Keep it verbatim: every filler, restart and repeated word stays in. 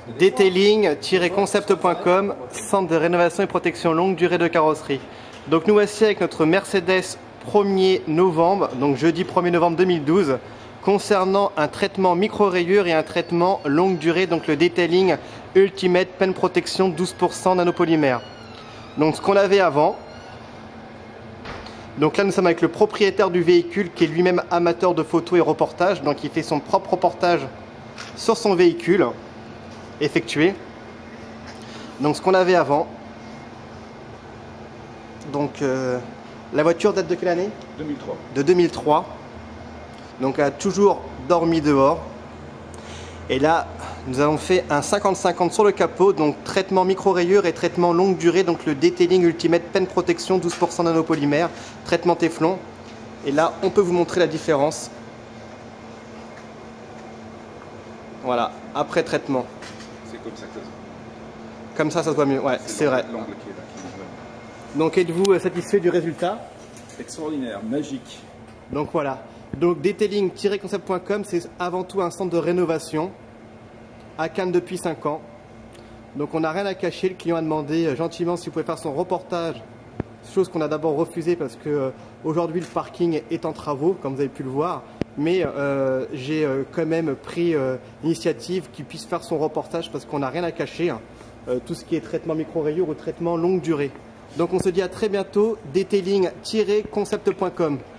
detailing tiret concept point com, centre de rénovation et protection longue durée de carrosserie. Donc nous voici avec notre Mercedes premier novembre, donc jeudi premier novembre deux mille douze, concernant un traitement micro-rayures et un traitement longue durée, donc le detailing Ultimate Pen Protection douze pour cent nanopolymère. Donc ce qu'on avait avant. Donc là nous sommes avec le propriétaire du véhicule qui est lui-même amateur de photos et reportages, donc il fait son propre reportage sur son véhicule effectué. Donc ce qu'on avait avant. Donc euh, la voiture date de quelle année? deux mille trois. De deux mille trois. Donc elle a toujours dormi dehors. Et là nous avons fait un cinquante cinquante sur le capot, donc traitement micro-rayures et traitement longue durée, donc le Detailing Ultimate Pen Protection douze pour cent nanopolymère, traitement téflon. Et là on peut vous montrer la différence. Voilà, après traitement. C'est comme ça que ça se voit. Comme ça ça se voit mieux, ouais, c'est vrai. L'angle qui est là, qui est là. Donc êtes-vous satisfait du résultat? Extraordinaire, magique. Donc voilà. Donc detailing tiret concept point com, c'est avant tout un centre de rénovation à Cannes depuis cinq ans. Donc on n'a rien à cacher, le client a demandé gentiment s'il pouvait faire son reportage, chose qu'on a d'abord refusé parce que euh, aujourd'hui le parking est en travaux, comme vous avez pu le voir, mais euh, j'ai euh, quand même pris euh, l'initiative qu'il puisse faire son reportage parce qu'on n'a rien à cacher, hein, euh, tout ce qui est traitement micro-rayures ou traitement longue durée. Donc on se dit à très bientôt, detailing tiret concept point com.